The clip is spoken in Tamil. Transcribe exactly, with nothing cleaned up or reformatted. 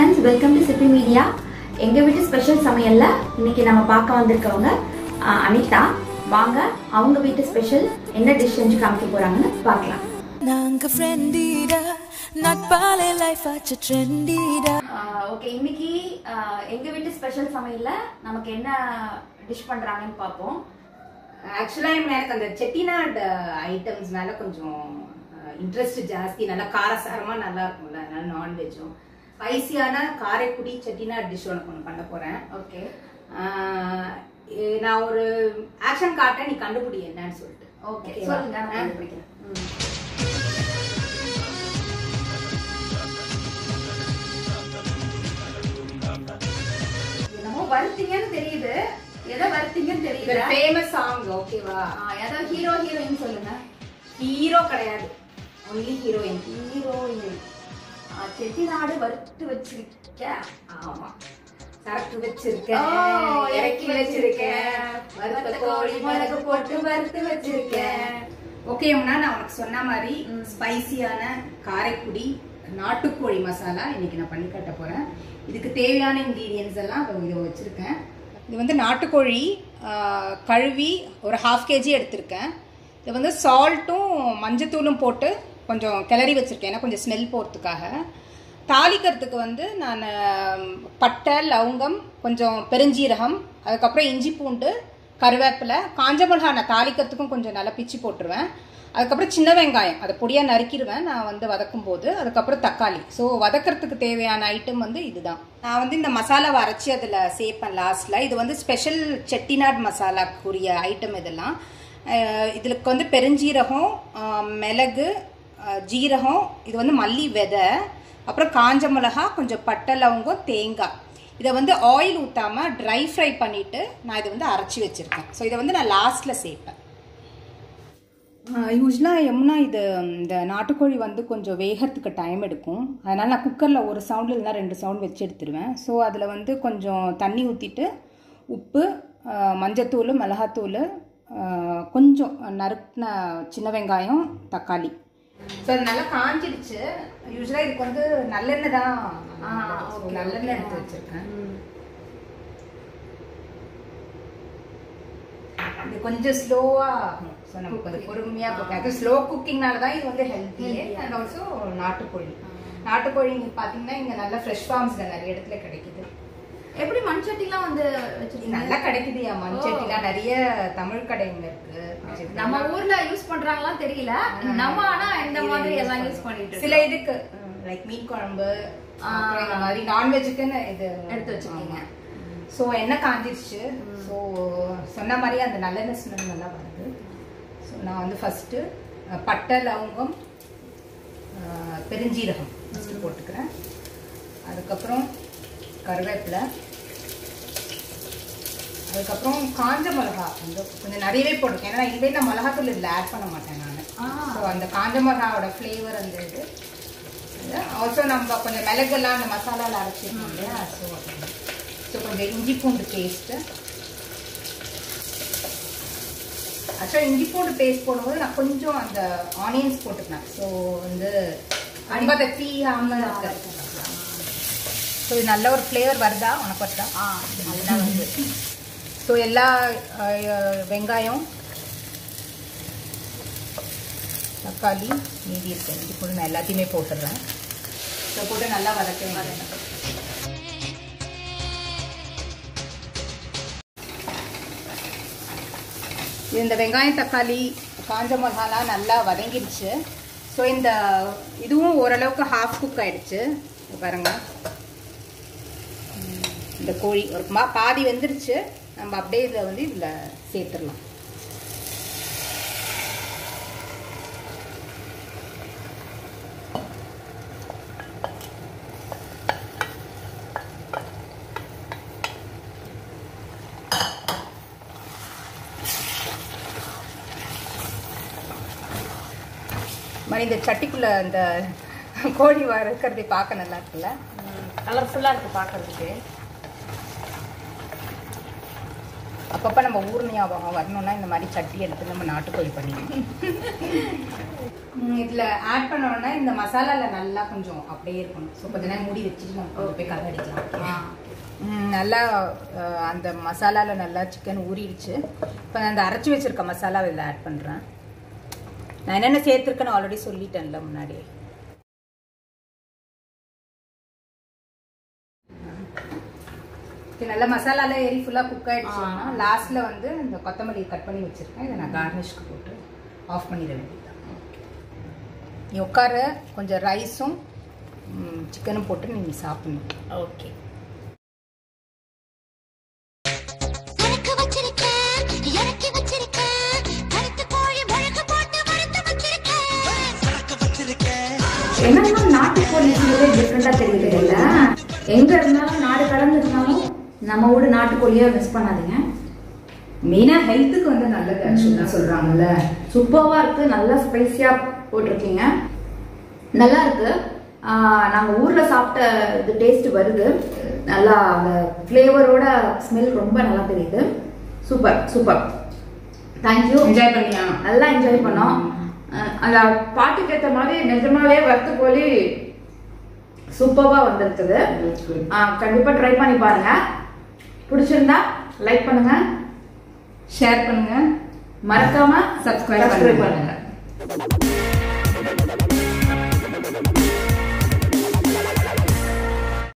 friends, welcome to Sippy Media. எங்க வீட்டு ஸ்பெஷல் சமையல்ல இன்னைக்கு நம்ம பார்க்க வந்திருக்கவங்க அனிதா. வாங்க அவங்க வீட்டு ஸ்பெஷல் என்ன டிஷ் செஞ்சு காமிக்க போறாங்கன்னு பார்க்கலாம். நாங்க ஃப்ரெண்டிடா நட்பாலே லைஃப் ஆச்சு ட்ரெண்டிடா. ஓகே, இன்னைக்கு எங்க வீட்டு ஸ்பெஷல் சமையல்ல நமக்கு என்ன டிஷ் பண்றாங்கன்னு பார்ப்போம். ஆக்சுவலா எனக்கு அந்த செட்டிநாட் ஐட்டம்ஸ் மேல கொஞ்சம் இன்ட்ரெஸ்ட் ஜாஸ்தி. நல்லா காரசாரமா நல்லா இருக்கும்ல, அதனால நான்வெஜ்ஜும் ஸ்பைசியான காரைக்குடி செட்டிநாட் டிஷ் ஒன்று ஒன்று பண்ண போறேன். ஓகே, நான் ஒரு ஆக்ஷன் காட்டுறேன், நீ கண்டுபிடி என்னன்னு சொல்லிட்டு. ஓகே சொல்லுங்க, நான் கண்டுபிடிக்கிறேன். என்னமோ வருத்தீங்கன்னு தெரியுது, எதை வருத்தீங்கன்னு தெரியுது. ஃபேமஸ் சாங், ஓகேவா? ஏதோ ஹீரோ ஹீரோயின் சொல்லுங்க. ஹீரோ கிடையாது, ஒன்லி ஹீரோயின். ஹீரோயின் செட்டிநாடு வறுத்து வச்சிருக்க. ஆமா, சரக்கு வச்சிருக்கேன், இறக்கி வச்சிருக்கேன், வறுத்த கோழி மிளகு போட்டு வறுத்து வச்சிருக்கேன். ஓகேம்னா, நான் உனக்கு சொன்ன மாதிரி ஸ்பைசியான காரைக்குடி நாட்டுக்கோழி மசாலா இன்னைக்கு நான் பண்ணி கட்ட போறேன். இதுக்கு தேவையான இன்கிரீடியன்ஸ் எல்லாம் இதை வச்சிருக்கேன். இது வந்து நாட்டுக்கோழி கழுவி ஒரு ஹாஃப் கேஜி எடுத்திருக்கேன். இது வந்து சால்ட்டும் மஞ்சத்தூளும் போட்டு கொஞ்சம் கிளறி வச்சுருக்கேன், ஏன்னா கொஞ்சம் ஸ்மெல் போகிறதுக்காக. தாளிக்கிறதுக்கு வந்து நான் பட்டை, லவங்கம், கொஞ்சம் பெருஞ்சீரகம், அதுக்கப்புறம் இஞ்சி பூண்டு, கருவேப்பிலை, காஞ்ச மிளகா நான் தாளிக்கிறதுக்கும் கொஞ்சம் நல்லா பிச்சு போட்டுருவேன். அதுக்கப்புறம் சின்ன வெங்காயம் அதை பொடியாக நறுக்கிடுவேன் நான் வந்து வதக்கும் போது. அதுக்கப்புறம் தக்காளி. ஸோ வதக்கிறதுக்கு தேவையான ஐட்டம் வந்து இதுதான். நான் வந்து இந்த மசாலாவை அரைச்சி அதில் சேர்ப்பேன் லாஸ்ட்டில். இது வந்து ஸ்பெஷல் செட்டிநாட் மசாலாக்குரிய ஐட்டம் இதெல்லாம். இதுக்கு வந்து பெருஞ்சீரகம், மிளகு, ஜீரகம், இது வந்து மல்லி விதை, அப்புறம் காஞ்ச மிளகா, கொஞ்சம் பட்டை, லவங்கம், தேங்காய். இதை வந்து ஆயில் ஊற்றாமல் ட்ரை ஃப்ரை பண்ணிவிட்டு நான் இதை வந்து அரைச்சி வச்சுருக்கேன். ஸோ இதை வந்து நான் லாஸ்ட்டில் சேர்ப்பேன். யூஸ்வலாக எம்னா இது இந்த நாட்டுக்கோழி வந்து கொஞ்சம் வேகிறதுக்கு டைம் எடுக்கும். அதனால் நான் குக்கரில் ஒரு சவுண்டு இல்லைனா ரெண்டு சவுண்ட் வச்சு எடுத்துடுவேன். ஸோ அதில் வந்து கொஞ்சம் தண்ணி ஊற்றிட்டு உப்பு, மஞ்சத்தூள், மிளகாத்தூள், கொஞ்சம் நறுக்கின சின்ன வெங்காயம், தக்காளி. ஸோ அது நல்லா காஞ்சிடுச்சு. யூஸ்வலாக இதுக்கு வந்து நல்லெண்ணெய் தான், நல்லெண்ணெய் எடுத்து வச்சுருக்கேன். இது கொஞ்சம் ஸ்லோவாக, ஸோ நமக்கு அது பொறுமையாக கொடுக்காது. ஸ்லோ குக்கிங்னால தான் இது வந்து ஹெல்த்தி. அண்ட் ஆல்சோ நாட்டுக்கோழி. நாட்டுக்கோழி பார்த்தீங்கன்னா இங்கே நல்லா ஃப்ரெஷ் ஃபார்ம்ஸில் நிறைய இடத்துல கிடைக்குது. எப்படி மண்சட்டிலாம் வந்து வச்சிருக்கீங்க? நல்லா கிடைக்குது. மண்சட்டிலாம் நிறைய தமிழ் கடைங்க இருக்கு. நம்ம ஊர்ல யூஸ் பண்றாங்களாம் தெரியல, நம்ம ஆனா இந்த மாதிரி எல்லாம் யூஸ் பண்ணிட்டு சில இதுக்கு லைக் மீன் குழம்பு இந்த மாதிரி நான்வெஜ்ஜுக்குன்னு இது எடுத்து வச்சிருக்கீங்க. ஸோ எண்ணெய் காஞ்சிடுச்சு. ஸோ சொன்ன மாதிரி அந்த நல்லெண்ணெய் ஸ்மெல் நல்லா வருது. ஸோ நான் வந்து ஃபர்ஸ்ட்டு பட்டை, லவங்கம், பெருஞ்சீரகம் ஃபஸ்ட்டு போட்டுக்கிறேன். அதுக்கப்புறம் கருவேப்பிலை, அதுக்கப்புறம் காஞ்ச மிளகா வந்து கொஞ்சம் நிறையவே போட்டிருக்கேன். ஏன்னா இதே நான் மிளகாத்தூள் இதில் ஆட் பண்ண மாட்டேன் நான். ஸோ அந்த காஞ்ச மிளகாவோட ஃப்ளேவர் அந்த இது. ஆல்சோ நம்ம கொஞ்சம் மிளகெல்லாம் அந்த மசாலாவில் அரைச்சிருக்கோம் இல்லையா. ஸோ ஸோ கொஞ்சம் இஞ்சி பூண்டு பேஸ்ட்டு. ஆக்சுவலாக இஞ்சி பூண்டு பேஸ்ட் போடும்போது நான் கொஞ்சம் அந்த ஆனியன்ஸ் போட்டுக்கிறேன். ஸோ வந்து ரொம்ப அதை தீயாமல் இருக்கிறேன். ஸோ இது நல்ல ஒரு ஃப்ளேவர் வருதா உனக்கு? வருதா? ஆ, நல்லா வருது. ஸோ எல்லா வெங்காயம், தக்காளி மீதி இருக்கு, இஞ்சி பூண்டு நான் எல்லாத்தையுமே போட்டுடுறேன். ஸோ போட்டு நல்லா வதக்க வேண்டியது. இந்த வெங்காயம், தக்காளி, காஞ்ச மிளகாலாம் நல்லா வதங்கிடுச்சு. ஸோ இந்த இதுவும் ஓரளவுக்கு ஹாஃப் குக் ஆயிடுச்சு பாருங்க. இந்த கோழி ஒரு மா பாதி வெந்துருச்சு. நம்ம அப்படியே இதில் வந்து இதில் சேர்த்துடலாம். மாதிரி இந்த சட்டிக்குள்ளே இந்த கோழி வறுக்கிறதை பார்க்க நல்லா இருக்குல்ல, கலர்ஃபுல்லாக இருக்குது பார்க்கறதுக்கு. அப்பப்போ நம்ம ஊர் ஞாபகம் வரணும்னா இந்த மாதிரி சட்டி எடுத்து நம்ம நாட்டுக்கோழி பண்ணிக்கணும். இதில் ஆட் பண்ணோன்னா இந்த மசாலாவில் நல்லா கொஞ்சம் அப்படியே இருக்கணும். ஸோ கொஞ்ச நேரம் மூடி வச்சுட்டு நம்ம கொஞ்சம் போய் கலர் அடிக்கலாம். நல்லா அந்த மசாலாவில் நல்லா சிக்கன் ஊறிடுச்சு. இப்போ நான் அந்த அரைச்சி வச்சுருக்க மசாலாவை இதில் ஆட் பண்ணுறேன். நான் என்னென்ன சேர்த்துருக்கேன்னு ஆல்ரெடி சொல்லிட்டேன்ல முன்னாடியே. நல்ல மசாலால ஏறி ஃபுல்லாக குக் ஆகிடுச்சுன்னா லாஸ்ட்டில் வந்து இந்த கொத்தமல்லி கட் பண்ணி வச்சுருக்கேன். இதை நான் கார்னிஷ்க்கு போட்டு ஆஃப் பண்ணிட வேண்டியது. நீ உட்கார கொஞ்சம் ரைஸும் சிக்கனும் போட்டு நீங்கள் சாப்பிடணும். ஓகே. என்னன்னா நாட்டுக்கோழி டிஃப்ரெண்டா தெரியுது இல்ல. எங்க இருந்தாலும் நாடு கடந்து இருந்தாலும் நம்ம ஊர் நாட்டுக்கோழியை மிஸ் பண்ணாதீங்க. மெயினா ஹெல்த்துக்கு வந்து நல்லது ஆக்சுவலா சொல்றாங்கல்ல. சூப்பர்வா இருக்கு. நல்லா ஸ்பைசியா போட்டிருக்கீங்க. நல்லா இருக்கு. நாங்க ஊர்ல சாப்பிட்ட இது டேஸ்ட் வருது. நல்லா அந்த ஃப்ளேவரோட ஸ்மெல் ரொம்ப நல்லா தெரியுது. Super super. தேங்க்யூ. என்ஜாய் பண்ணியா? நல்லா என்ஜாய் பண்ணோம். அந்த பாட்டுக்கு ஏற்ற மாதிரி நிஜமாவே வறுத்து கோழி சூப்பர்வா வந்திருக்குது. கண்டிப்பா ட்ரை பண்ணி பாருங்க. பிடிச்சிருந்தா லைக் பண்ணுங்க, ஷேர் பண்ணுங்க, மறக்காம சப்ஸ்கிரைப் பண்ணுங்க.